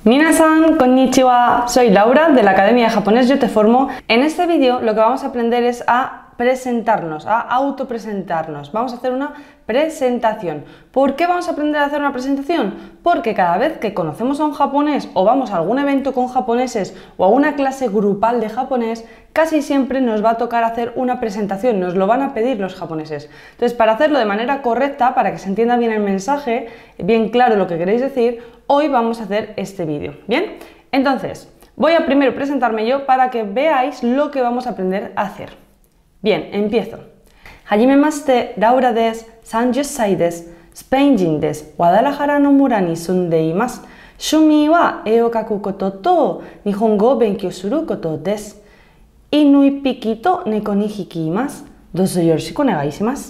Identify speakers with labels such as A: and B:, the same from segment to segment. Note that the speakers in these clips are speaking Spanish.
A: Minasan, konnichiwa, soy Laura de la Academia de Japonés Yo Te Formo. En este vídeo lo que vamos a aprender es a presentarnos, a autopresentarnos. Vamos a hacer una presentación. ¿Por qué vamos a aprender a hacer una presentación? Porque cada vez que conocemos a un japonés o vamos a algún evento con japoneses o a una clase grupal de japonés, casi siempre nos va a tocar hacer una presentación, nos lo van a pedir los japoneses. Entonces, para hacerlo de manera correcta, para que se entienda bien el mensaje, bien claro lo que queréis decir, hoy vamos a hacer este vídeo. ¿Bien? Entonces, voy a primero presentarme yo para que veáis lo que vamos a aprender a hacer. Bien, empiezo. Hajimemashite, Laura desu, 30 歳です。スペイン人です。Guadalajaraの村に住んでいます。趣味は絵を描くことと日本語を勉強することです。犬1匹と猫2匹います。どうぞよろしくお願いします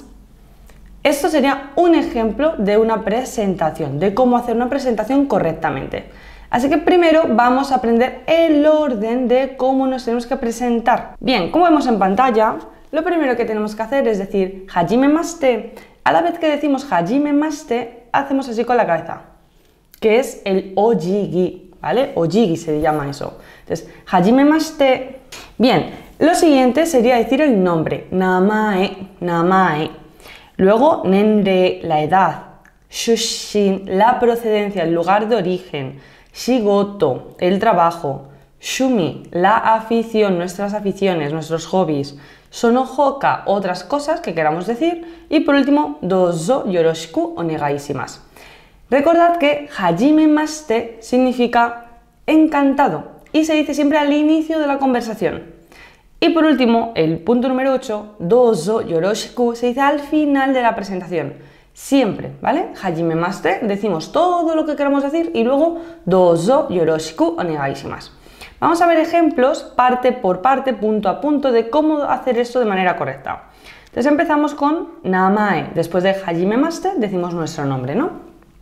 A: 。Esto sería un ejemplo de una presentación, de cómo hacer una presentación correctamente. Así que primero vamos a aprender el orden de cómo nos tenemos que presentar. Bien, como vemos en pantalla, lo primero que tenemos que hacer es decir hajimemashite. A la vez que decimos hajimemashite, hacemos así con la cabeza, que es el ojigi, ¿vale? Ojigi se llama eso. Entonces, hajimemashite. Bien, lo siguiente sería decir el nombre, namae, namae. Luego, nenrei, la edad, shushin, la procedencia, el lugar de origen, shigoto, el trabajo, shumi, la afición, nuestras aficiones, nuestros hobbies, sonohoka, otras cosas que queramos decir, y por último, dozo yoroshiku onegai shimasu. Recordad que hajimemashite significa encantado y se dice siempre al inicio de la conversación. Y por último, el punto número 8, dozo yoroshiku, se dice al final de la presentación. Siempre, ¿vale? Hajimemashite, decimos todo lo que queramos decir y luego dozo yoroshiku onegai shimasu. Vamos a ver ejemplos parte por parte, punto a punto, de cómo hacer esto de manera correcta. Entonces empezamos con namae. Después de hajimemashite decimos nuestro nombre, ¿no?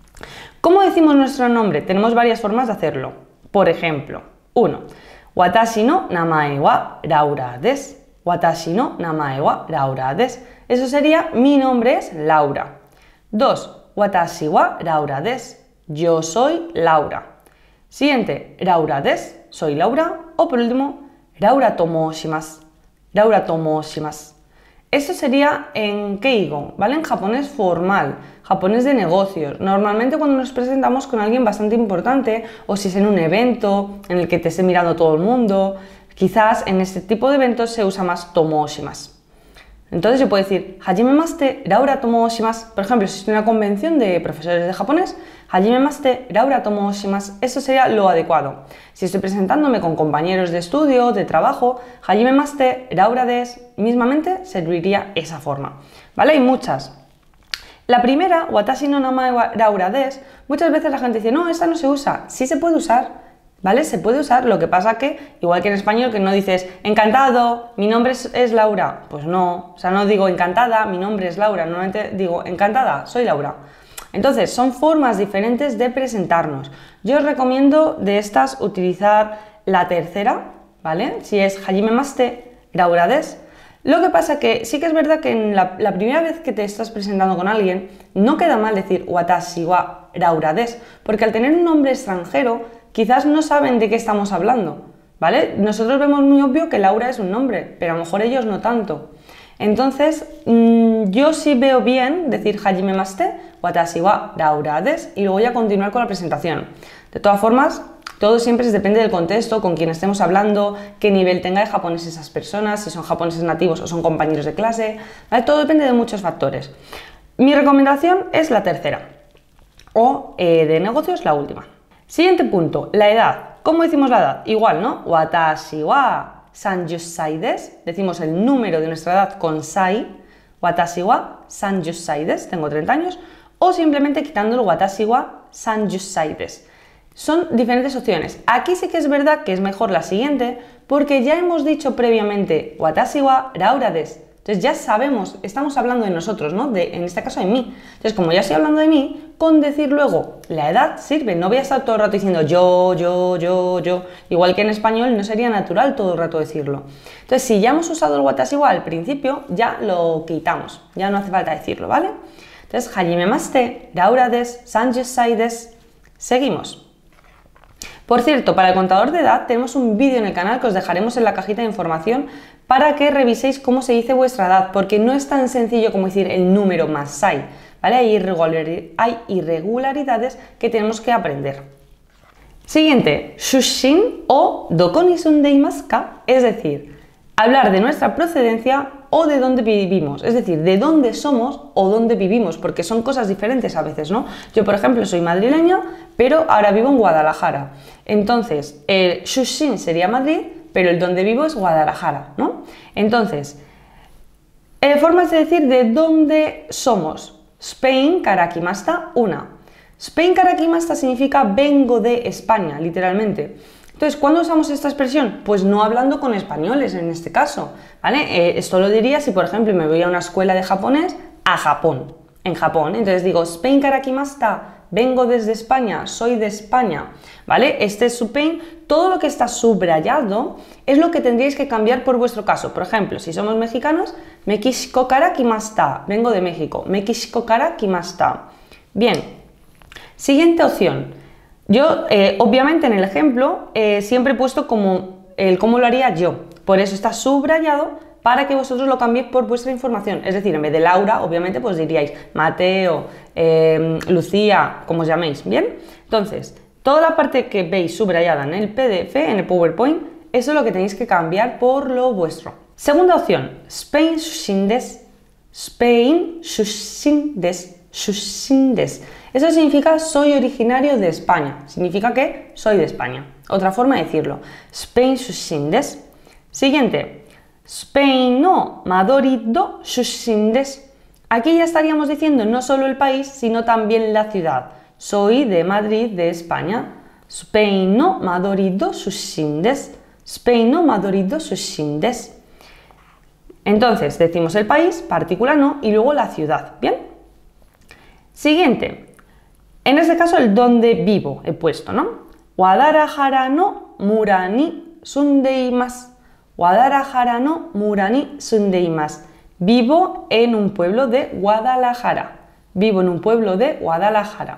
A: ¿Cómo decimos nuestro nombre? Tenemos varias formas de hacerlo. Por ejemplo, 1. Watashi no namae wa Laura desu. Watashi no namae wa Laura desu. Eso sería mi nombre es Laura. 2. Watashi wa Laura desu. Yo soy Laura. Siguiente, Laura desu. Soy Laura. O por último, Laura tomo shimasu. Laura tomo shimasu. Esto sería en keigo, ¿vale? En japonés formal, japonés de negocios. Normalmente cuando nos presentamos con alguien bastante importante o si es en un evento en el que te esté mirando todo el mundo, quizás en este tipo de eventos se usa más tomo shimasu. Entonces yo puedo decir hajimemashite, Laura tomo shimasu. Por ejemplo, si estoy en una convención de profesores de japonés, hajimemashite, Laura tomo shimasu. Eso sería lo adecuado. Si estoy presentándome con compañeros de estudio, de trabajo, hajimemashite, Laura desu, mismamente serviría esa forma. ¿Vale? Hay muchas. La primera, watashi no namae wa Laura desu, muchas veces la gente dice, no, esta no se usa. Sí se puede usar. ¿Vale? Se puede usar, lo que pasa que, igual que en español, que no dices encantado, mi nombre es Laura. Pues no, o sea, no digo encantada, mi nombre es Laura, normalmente digo encantada, soy Laura. Entonces, son formas diferentes de presentarnos. Yo os recomiendo de estas utilizar la tercera, ¿vale? Si es hajimemashite, Laura desu. Lo que pasa que sí que es verdad que en la primera vez que te estás presentando con alguien, no queda mal decir watashi wa Laura desu, porque al tener un nombre extranjero, quizás no saben de qué estamos hablando, ¿vale? Nosotros vemos muy obvio que Laura es un nombre, pero a lo mejor ellos no tanto. Entonces, yo sí veo bien decir hajimemashite, watashi wa Laura desu, y luego ya continuar con la presentación. De todas formas, todo siempre depende del contexto, con quién estemos hablando, qué nivel tenga de japonés esas personas, si son japoneses nativos o son compañeros de clase, ¿vale? Todo depende de muchos factores. Mi recomendación es la tercera, o de negocios la última. Siguiente punto, la edad. ¿Cómo decimos la edad? Igual, ¿no? Watashi wa 30 歳です. Decimos el número de nuestra edad con sai. Watashi wa 30 歳です. Tengo 30 años. O simplemente quitando el watashi wa 30 歳です. Son diferentes opciones. Aquí sí que es verdad que es mejor la siguiente porque ya hemos dicho previamente watashi wa Laura desu. Entonces ya sabemos, estamos hablando de nosotros, ¿no? En este caso de mí. Entonces como ya estoy hablando de mí, con decir luego la edad sirve. No voy a estar todo el rato diciendo yo. Igual que en español no sería natural todo el rato decirlo. Entonces si ya hemos usado el watashi wa al principio, ya lo quitamos. Ya no hace falta decirlo, ¿vale? Entonces, hajimemashite, Laura desu, 30 歳です. Seguimos. Por cierto, para el contador de edad tenemos un vídeo en el canal que os dejaremos en la cajita de información para que reviséis cómo se dice vuestra edad, porque no es tan sencillo como decir el número más 6, ¿vale? Hay irregularidades que tenemos que aprender. Siguiente, shushin o doko ni sundeimasu ka, es decir, hablar de nuestra procedencia o de dónde vivimos, es decir, de dónde somos o dónde vivimos, porque son cosas diferentes a veces, ¿no? Yo, por ejemplo, soy madrileña, pero ahora vivo en Guadalajara. Entonces, el shushin sería Madrid, pero el donde vivo es Guadalajara, ¿no? Entonces, formas de decir de dónde somos. Spain karakimashita, una. Spain karakimashita significa vengo de España, literalmente. Entonces, ¿cuándo usamos esta expresión? Pues no hablando con españoles en este caso, ¿vale? Esto lo diría si, por ejemplo, me voy a una escuela de japonés a Japón, en Japón. Entonces digo, Spain karakimashita, vengo desde España, soy de España, ¿vale? Este es Spain, todo lo que está subrayado es lo que tendríais que cambiar por vuestro caso. Por ejemplo, si somos mexicanos, Mekishiko kara kimashita, vengo de México, Mekishiko kara kimashita. Bien, siguiente opción. Yo, obviamente, en el ejemplo siempre he puesto como el cómo lo haría yo, por eso está subrayado para que vosotros lo cambiéis por vuestra información. Es decir, en vez de Laura, obviamente, pues diríais Mateo, Lucía, como os llaméis, ¿bien? Entonces, toda la parte que veis subrayada en el PDF, en el PowerPoint, eso es lo que tenéis que cambiar por lo vuestro. Segunda opción, Spain shushin desu, Spain shushin desu, shushin desu. Eso significa soy originario de España, significa que soy de España. Otra forma de decirlo, Spain shushin desu. Siguiente, Spain no Madori do shushin desu. Aquí ya estaríamos diciendo no solo el país, sino también la ciudad. Soy de Madrid, de España. Spain no Madori do shushin desu. Spain no Madori do shushin desu. Entonces decimos el país, partícula no, y luego la ciudad, ¿bien? Siguiente. En este caso, el donde vivo he puesto, ¿no? Guadalajara no mura ni sundeimasu. Guadalajara no mura ni sundeimasu. Vivo en un pueblo de Guadalajara. Vivo en un pueblo de Guadalajara.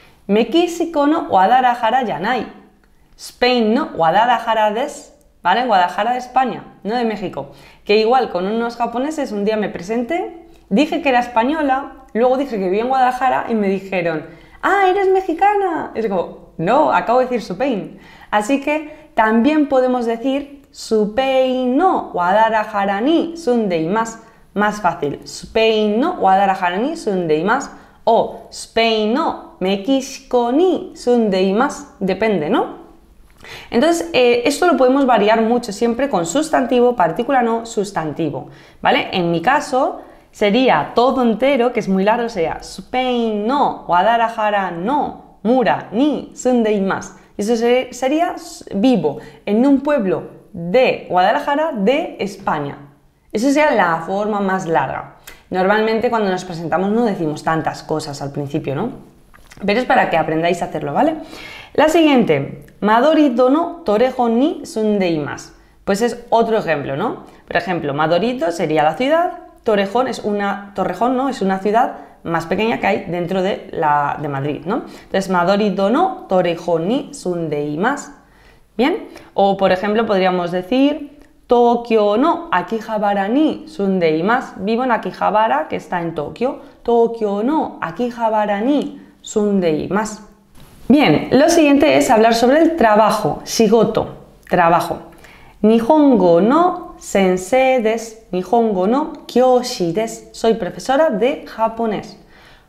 A: México no Guadalajara yanai. Spain no Guadalajara desu. ¿Vale? Guadalajara de España, no de México. Que igual con unos japoneses un día me presenté, dije que era española, luego dije que vivía en Guadalajara y me dijeron, ¡ah, eres mexicana! Es como, no, acabo de decir Spain. Así que también podemos decir Spain no Guadalajara ni sundeimasu. Más fácil, Spain no Guadalajara ni sundeimasu o Spain no México ni sundeimasu, depende, ¿no? Entonces, esto lo podemos variar mucho siempre con sustantivo, partícula no, sustantivo, ¿vale? En mi caso sería todo entero, que es muy largo, sería Spain no Guadalajara no mura ni sundeimasu. Eso sería vivo en un pueblo de Guadalajara de España. Esa sería la forma más larga. Normalmente cuando nos presentamos no decimos tantas cosas al principio, ¿no? Pero es para que aprendáis a hacerlo, ¿vale? La siguiente, Madorito no Torejo ni sundeimasu. Pues es otro ejemplo, ¿no? Por ejemplo, Madorito sería la ciudad, Torrejón ¿no? Es una ciudad más pequeña que hay dentro de Madrid, ¿no? Entonces, Madorito no Torejo ni sundeimasu. ¿Bien? O, por ejemplo, podríamos decir Tokio no Akihabara ni sundeimasu. Vivo en Akihabara, que está en Tokio. Tokio no Akihabara ni sundeimasu. Bien, lo siguiente es hablar sobre el trabajo, shigoto, trabajo. Nihongo no sensei desu, Nihongo no kyoshi desu. Soy profesora de japonés.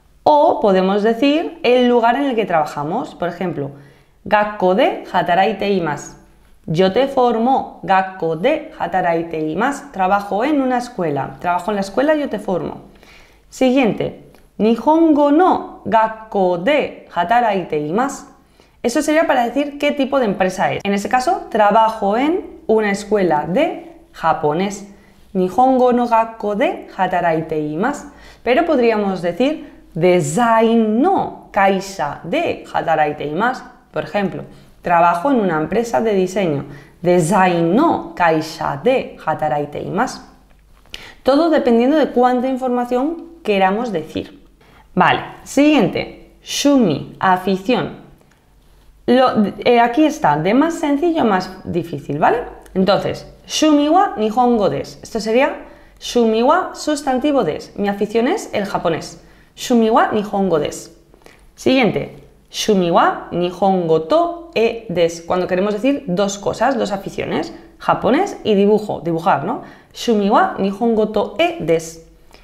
A: O podemos decir el lugar en el que trabajamos. Por ejemplo, Gakko de hataraite imasu. Yo te formo. Gakko de hataraite imasu. Trabajo en una escuela. Trabajo en la escuela, yo te formo. Siguiente. Nihongo no gakko de hataraite imasu. Eso sería para decir qué tipo de empresa es. En ese caso, trabajo en una escuela de japonés. Nihongo no gakko de hataraite imasu. Pero podríamos decir design no kaisha de hataraite imasu. Por ejemplo, trabajo en una empresa de diseño. Design no kaisha de hataraite imasu. Todo dependiendo de cuánta información queramos decir. Vale, siguiente, shumi, afición. Aquí está, de más sencillo a más difícil, ¿vale? Entonces, shumi wa nihongo desu. Esto sería shumi wa sustantivo desu. Mi afición es el japonés. Shumi wa nihongo desu. Siguiente, shumi wa nihongo to e desu. Cuando queremos decir dos cosas, dos aficiones, japonés y dibujo, dibujar, ¿no? Shumi wa nihongo to e desu.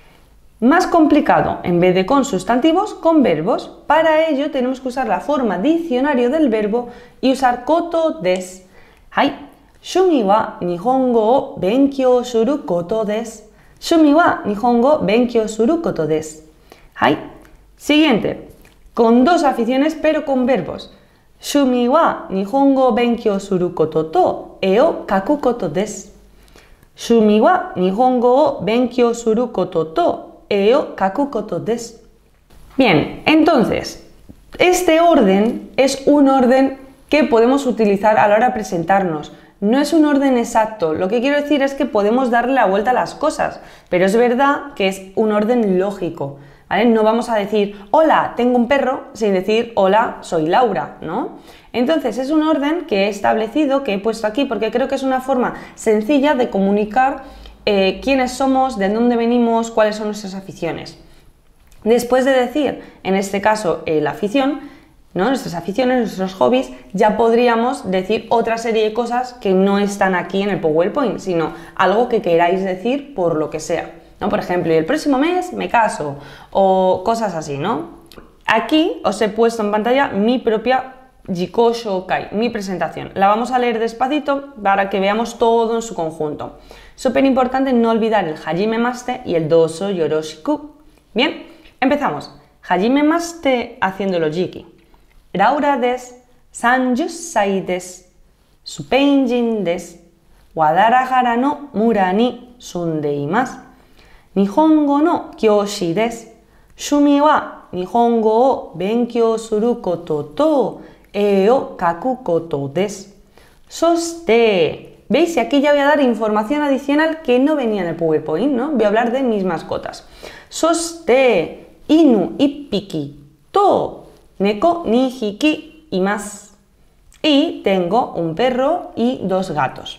A: Más complicado, en vez de con sustantivos, con verbos. Para ello tenemos que usar la forma diccionario del verbo y usar koto desu. Hai, shumi wa nihongo o benkyou suru koto desu. Shumi wa nihongo benkyou suru koto desu. Hai. Siguiente, con dos aficiones pero con verbos. Shumi wa nihongo benkyou suru koto to e o kaku koto desu. Shumi wa nihongo o benkyou suru koto to eo kaku koto desu. Bien, entonces, este orden es un orden que podemos utilizar a la hora de presentarnos. No es un orden exacto, lo que quiero decir es que podemos darle la vuelta a las cosas, pero es verdad que es un orden lógico, ¿vale? No vamos a decir, hola, tengo un perro, sin decir, hola, soy Laura, ¿no? Entonces, es un orden que he establecido, que he puesto aquí, porque creo que es una forma sencilla de comunicar quiénes somos, de dónde venimos, cuáles son nuestras aficiones. Después de decir, en este caso, la afición, ¿no? Nuestras aficiones, nuestros hobbies, ya podríamos decir otra serie de cosas que no están aquí en el PowerPoint, sino algo que queráis decir por lo que sea, ¿no? Por ejemplo, el próximo mes me caso, o cosas así, ¿no? Aquí os he puesto en pantalla mi propia Jiko Shoukai, mi presentación. La vamos a leer despacito para que veamos todo en su conjunto. Súper importante no olvidar el hajimemashite y el dozo yoroshiku. Bien, empezamos. Hajimemashite haciéndolo jiki. Laura desu, 30 sai desu. Supeijin desu. Guadalajara no mura ni sundeimasu. Nihongo no kyoshi desu. Shumi wa nihongo o benkyou suru koto to e o kaku koto desu. Soste. ¿Veis? Y aquí ya voy a dar información adicional que no venía en el PowerPoint, ¿no? Voy a hablar de mis mascotas. Soste, inu ippiki, to, neko ni hiki imasu. Y tengo un perro y dos gatos.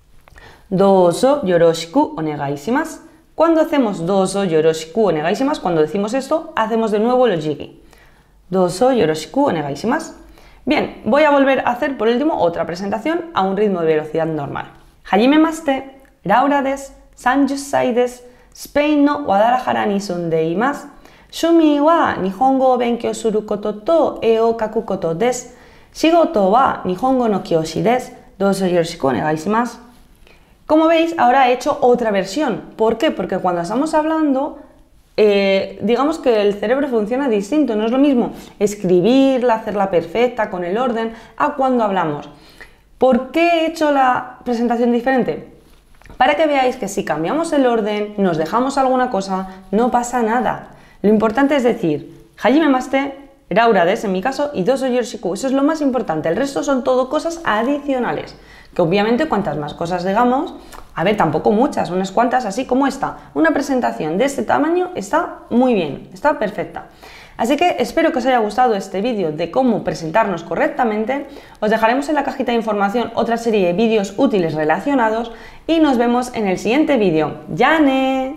A: Dozo yoroshiku onegai shimasu. Cuando hacemos dozo yoroshiku onegai shimasu, cuando decimos esto, hacemos de nuevo el jiki. Dozo yoroshiku onegai shimasu. Bien, voy a volver a hacer por último otra presentación a un ritmo de velocidad normal. Hajimemashite, Laura desu, 30 sai desu, Spain no Guadalajara ni sundeimasu. Shumi wa nihongo o benkyou suru koto to e o kaku koto desu. Shigoto wa nihongo no kyoshi desu. Dozo yoroshiku onegai shimasu. Como veis, ahora he hecho otra versión. ¿Por qué? Porque cuando estamos hablando, digamos que el cerebro funciona distinto, no es lo mismo escribirla, hacerla perfecta con el orden, a cuando hablamos. ¿Por qué he hecho la presentación diferente? Para que veáis que si cambiamos el orden, nos dejamos alguna cosa, no pasa nada. Lo importante es decir, hajimemashite, Laura desu en mi caso, y dozo yoroshiku, eso es lo más importante, el resto son todo cosas adicionales, que obviamente cuantas más cosas digamos, a ver, tampoco muchas, unas cuantas, así como esta. Una presentación de este tamaño está muy bien, está perfecta. Así que espero que os haya gustado este vídeo de cómo presentarnos correctamente. Os dejaremos en la cajita de información otra serie de vídeos útiles relacionados y nos vemos en el siguiente vídeo. ¡Yane!